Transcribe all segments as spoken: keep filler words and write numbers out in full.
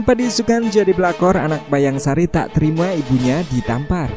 Tanpa diisukan jadi pelakor, anak Mayang Sari tak terima ibunya ditampar.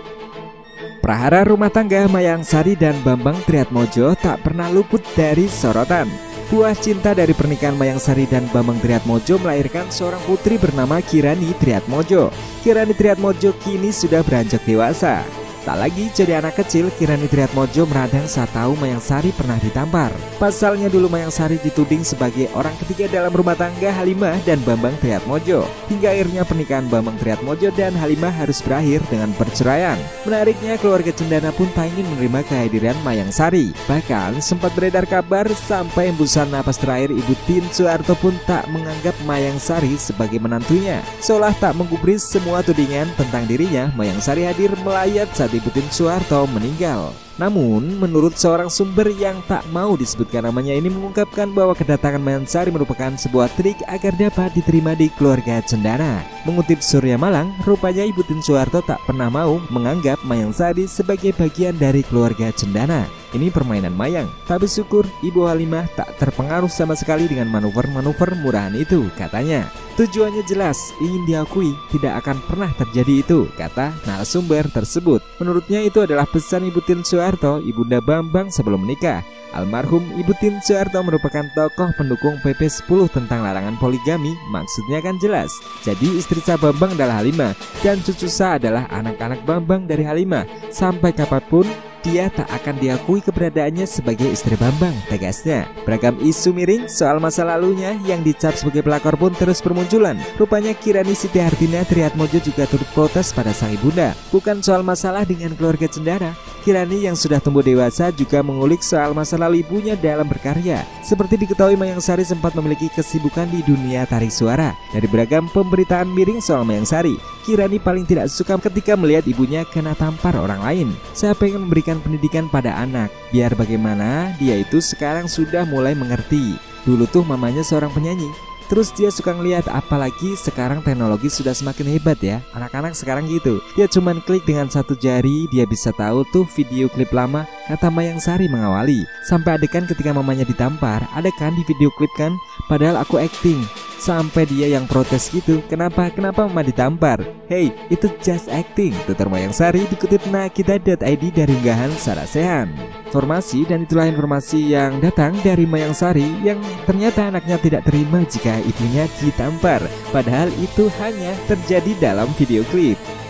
Prahara rumah tangga Mayang Sari dan Bambang Triatmojo tak pernah luput dari sorotan. Buah cinta dari pernikahan Mayang Sari dan Bambang Triatmojo melahirkan seorang putri bernama Kirani Triatmojo. Kirani Triatmojo kini sudah beranjak dewasa. Tak lagi jadi anak kecil, Kirani Triatmojo meradang saat tahu Mayang Sari pernah ditampar. Pasalnya dulu Mayang Sari dituding sebagai orang ketiga dalam rumah tangga Halimah dan Bambang Triatmojo. Hingga akhirnya pernikahan Bambang Triatmojo dan Halimah harus berakhir dengan perceraian. Menariknya, keluarga Cendana pun tak ingin menerima kehadiran Mayang Sari. Bahkan sempat beredar kabar sampai hembusan napas terakhir Ibu Tien Soeharto pun tak menganggap Mayang Sari sebagai menantunya. Seolah tak menggubris semua tudingan tentang dirinya, Mayang Sari hadir melayat saat Ibu Tien Soeharto meninggal. Namun, menurut seorang sumber yang tak mau disebutkan namanya ini mengungkapkan bahwa kedatangan Mayang Sari merupakan sebuah trik agar dapat diterima di keluarga Cendana. Mengutip Surya Malang, rupanya Ibu Tien Soeharto tak pernah mau menganggap Mayang Sari sebagai bagian dari keluarga Cendana. Ini permainan Mayang. Tapi syukur Ibu Halimah tak terpengaruh sama sekali dengan manuver-manuver murahan itu, katanya. Tujuannya jelas, ingin diakui tidak akan pernah terjadi itu, kata narasumber tersebut. Menurutnya itu adalah pesan Ibu Tien Soeharto, Ibunda Bambang sebelum menikah. Almarhum Ibu Tien Soeharto merupakan tokoh pendukung P P sepuluh tentang larangan poligami. Maksudnya kan jelas. Jadi istri sah Bambang adalah Halimah dan cucu sah adalah anak-anak Bambang dari Halimah. Sampai kapanpun dia tak akan diakui keberadaannya sebagai istri Bambang, tegasnya. Beragam isu miring soal masa lalunya yang dicap sebagai pelakor pun terus bermunculan. Rupanya Kirani Siti Hartina Triatmojo juga turut protes pada sang ibunda. Bukan soal masalah dengan keluarga Cendana, Kirani yang sudah tumbuh dewasa juga mengulik soal masa lalu ibunya dalam berkarya. Seperti diketahui, Mayang Sari sempat memiliki kesibukan di dunia tarik suara. Dari beragam pemberitaan miring soal Mayang Sari, Kirani paling tidak suka ketika melihat ibunya kena tampar orang lain. Saya pengen memberikan pendidikan pada anak, biar bagaimana dia itu sekarang sudah mulai mengerti. Dulu tuh mamanya seorang penyanyi, terus dia suka ngeliat, apalagi sekarang teknologi sudah semakin hebat ya. Anak-anak sekarang gitu, dia cuman klik dengan satu jari, dia bisa tahu tuh video klip lama, kata Mayang Sari mengawali. Sampai adegan ketika mamanya ditampar, ada kan di video klip kan, padahal aku acting. Sampai dia yang protes gitu, kenapa, kenapa mama ditampar? Hey, itu just acting, tutur Mayang Sari, dikutip nakita dot i d dari unggahan Sarasehan. Informasi dan itulah informasi yang datang dari Mayang Sari yang ternyata anaknya tidak terima jika ibunya ditampar. Padahal itu hanya terjadi dalam video klip.